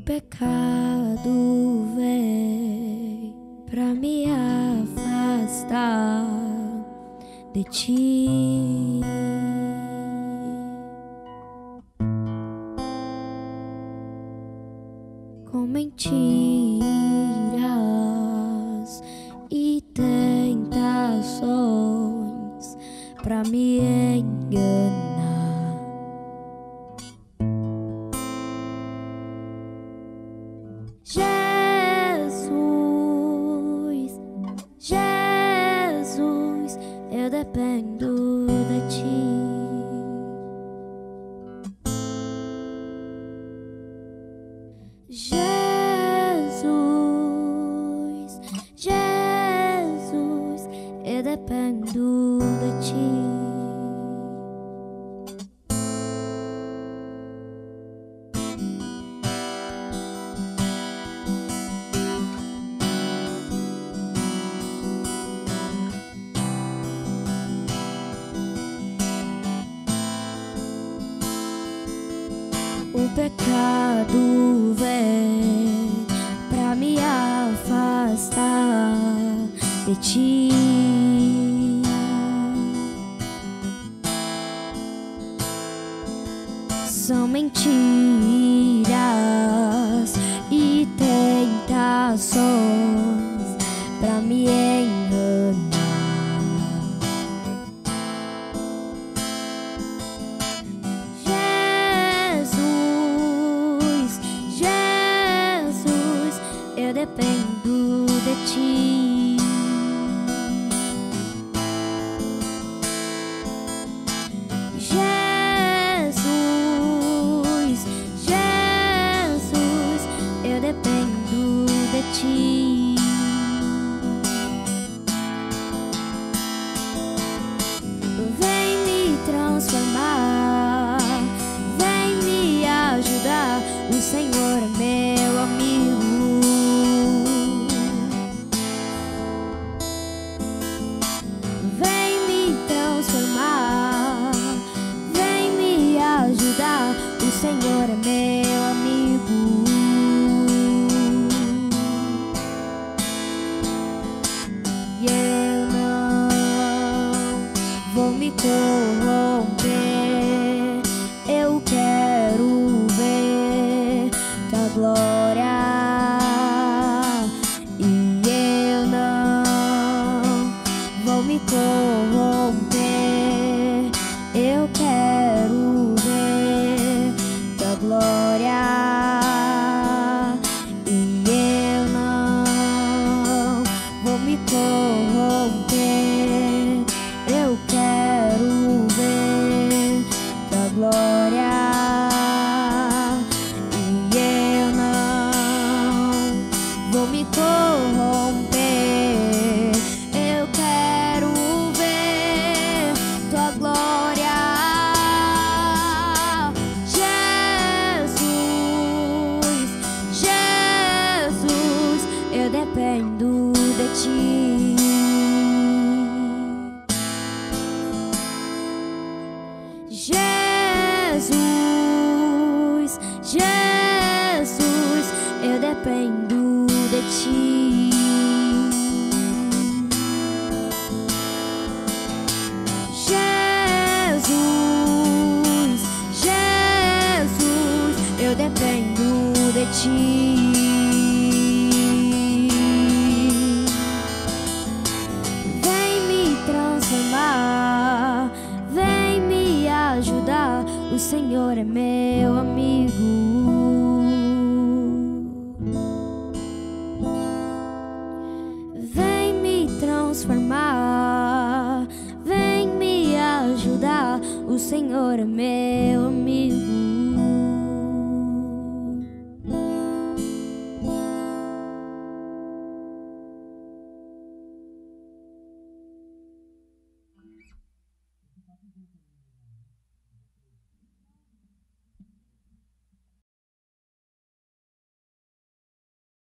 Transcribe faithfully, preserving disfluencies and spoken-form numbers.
pecado vem pra me afastar de ti. Com mentiras e tentações pra me enganar. Jesus, Jesus, eu dependo de ti. Jesus, Jesus, eu dependo de ti. O pecado vem pra me afastar de ti. São mentiras e tentações pra me enganar. Eu dependo de ti. Jesus, Jesus, eu dependo de ti. Vem me transformar, vem me ajudar. O Senhor é meu amigo. O Senhor é meu amigo. E eu não vou me corromper. Eu quero ver tua glória. E eu não vou me corromper. Eu quero ver tua glória. E eu não vou me corromper. Eu quero ver tua glória. E eu não vou me corromper. Eu quero ver tua glória. Eu dependo de ti. Jesus, Jesus, eu dependo de ti. Jesus, Jesus, eu dependo de ti. Vem me ajudar, o Senhor é meu amigo. Vem me transformar, vem me ajudar, o Senhor é meu amigo.